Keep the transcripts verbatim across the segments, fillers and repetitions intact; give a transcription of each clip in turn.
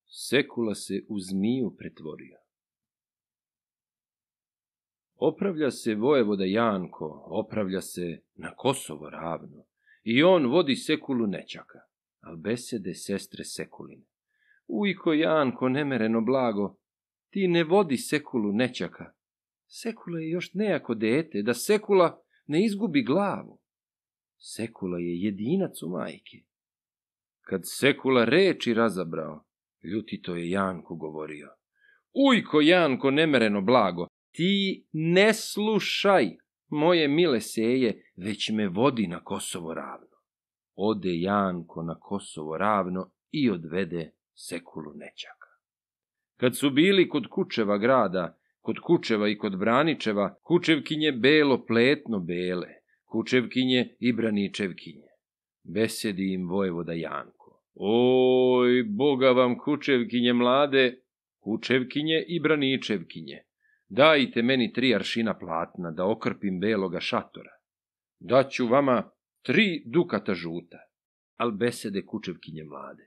Sekula se u zmiju pretvorio. Opravlja se vojvoda Janko, opravlja se na Kosovo ravno, i on vodi Sekulu nećaka, al besede sestre Sekuline. Ujko Janko, nemereno blago, ti ne vodi Sekulu nećaka. Sekula je još nejako dete, da Sekula ne izgubi glavu. Sekula je jedinac u majke. Kad Sekula reči razabrao, ljutito je Janku govorio. Ujko Janko, nemereno blago, ti ne slušaj moje mile seje, već me vodi na Kosovo ravno. Ode Janko na Kosovo ravno i odvede Sekulu nećaka. Kad su bili kod Kučeva grada, kod Kučeva i kod Braničeva, Kučevkinje belo pletno bele, Kučevkinje i Braničevkinje. Besedi im vojvoda Janko. Oj, Boga vam Kučevkinje mlade, Kučevkinje i Braničevkinje. Dajte meni tri aršina platna da okrpim beloga šatora. Daću vama tri dukata žuta. Al besede Kučevkinje mlade.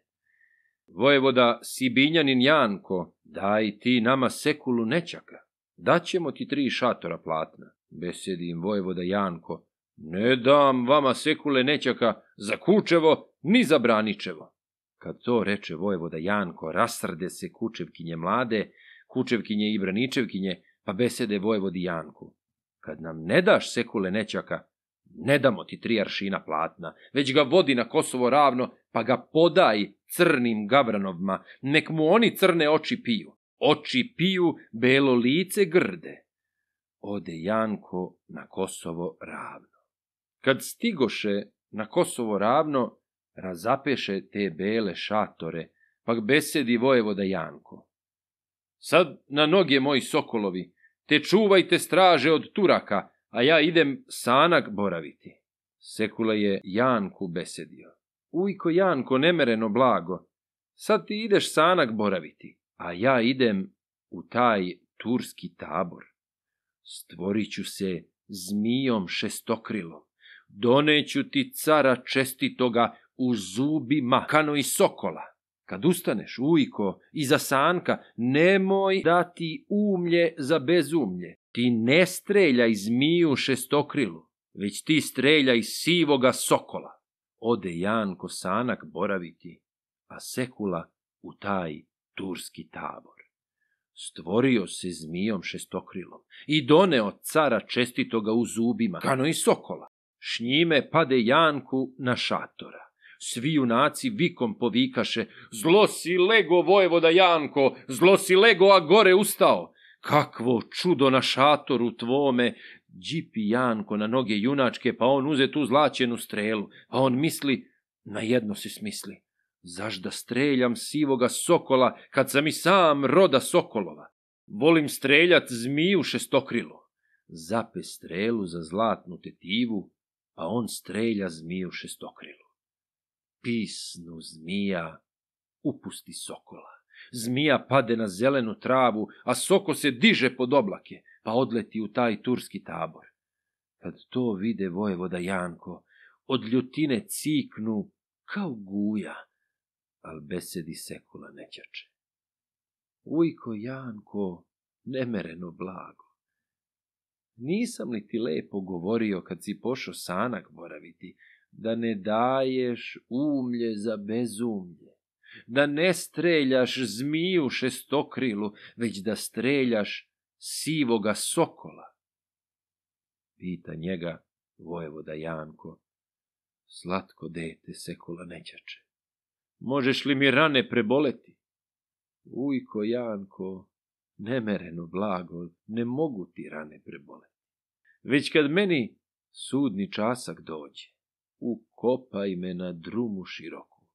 Vojvoda Sibinjanin Janko, daj ti nama Sekulu nećaka. Daćemo ti tri šatora platna. Besedi im vojvoda Janko. Ne dam vama Sekule nećaka za Kučevo ni za Braničevo. Kad to reče vojvoda Janko, rasrde se Kučevkinje mlade, Kučevkinje i Braničevkinje, pa besede vojvodi Janku. Kad nam ne daš Sekule nećaka, ne damo ti tri aršina platna, već ga vodi na Kosovo ravno, pa ga podaj crnim gabranovima, nek mu oni crne oči piju. Oči piju, belo lice grde. Ode Janko na Kosovo ravno. Kad stigoše na Kosovo ravno, razapeše te bele šatore, pa besedi vojvoda Janko. Sad na noge moji sokolovi, te čuvajte straže od Turaka, a ja idem sanak boraviti. Sekula je Janku besedio. Ujko Janko, nemereno blago, sad ti ideš sanak boraviti, a ja idem u taj turski tabor. Stvorit ću se zmijom šestokrilom, doneću ti cara čestitoga u zubima, kano i sokola. Kad ustaneš, ujko, iza sanka, nemoj dati umlje za bezumlje. Ti ne streljaj zmiju šestokrilu, već ti streljaj sivoga sokola. Ode Janko sanak boraviti, a Sekula u taj turski tabor. Stvorio se zmijom šestokrilom i doneo cara čestitoga u zubima, kano i sokola. Š njime pade Janku na šatora. Svi junaci vikom povikaše, zlo si lego, vojvoda Janko, zlo si lego, a gore ustao. Kakvo čudo na šatoru tvome, džipi Janko na noge junačke, pa on uze tu zlaćenu strelu, pa on misli, na jedno se smisli, zažda streljam sivoga sokola, kad sam i sam roda sokolova. Volim streljat zmiju šestokrilu. Zape strelu za zlatnu tetivu, pa on strelja zmiju šestokrilu. Pisnu zmija, upusti sokola. Zmija pade na zelenu travu, a soko se diže pod oblake, pa odleti u taj turski tabor. Kad to vide vojvoda Janko, od ljutine ciknu kao guja, al besedi Sekula nećače. Ujko Janko, nemereno blago, nisam li ti lepo govorio kad si pošao sanak boraviti, da ne daješ umlje za bezumlje, da ne streljaš zmiju šestokrilu, već da streljaš sivoga sokola? Pita njega vojvoda Janko. Slatko dete, Sekula nećače, možeš li mi rane preboleti? Ujko Janko, nemereno blago, ne mogu ti rane preboleti. Već kad meni sudni časak dođe, ukopaj me na drumu široku,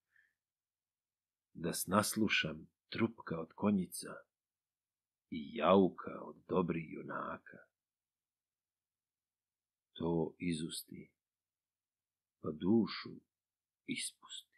da naslušam trupka od konjica i jauka od dobrih junaka. To izusti, pa dušu ispusti.